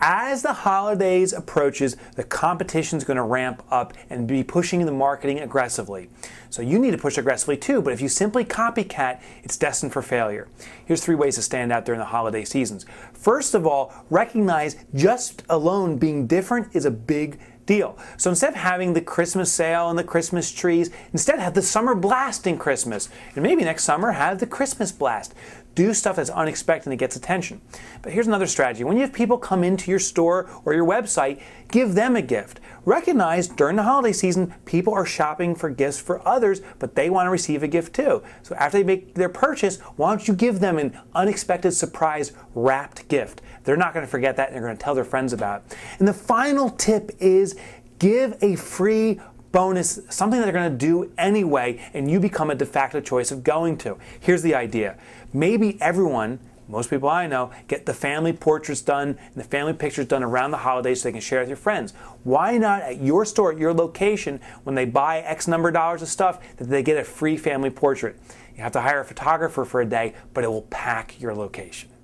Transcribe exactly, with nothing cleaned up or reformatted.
As the holidays approaches, the competition is going to ramp up and be pushing the marketing aggressively. So you need to push aggressively too, but if you simply copycat, it's destined for failure. Here's three ways to stand out during the holiday seasons. First of all, recognize just alone being different is a big deal. So instead of having the Christmas sale and the Christmas trees, instead have the summer blasting Christmas. And maybe next summer have the Christmas blast. Do stuff that's unexpected and that gets attention. But here's another strategy. When you have people come into your store or your website, give them a gift. Recognize during the holiday season, people are shopping for gifts for others, but they want to receive a gift too. So after they make their purchase, why don't you give them an unexpected surprise wrapped gift? They're not going to forget that and they're going to tell their friends about it. And the final tip is give a free bonus, something that they're going to do anyway, and you become a de facto choice of going to. Here's the idea. Maybe everyone, most people I know, get the family portraits done and the family pictures done around the holidays so they can share with your friends. Why not at your store, at your location, when they buy X number of dollars of stuff, that they get a free family portrait? You have to hire a photographer for a day, but it will pack your location.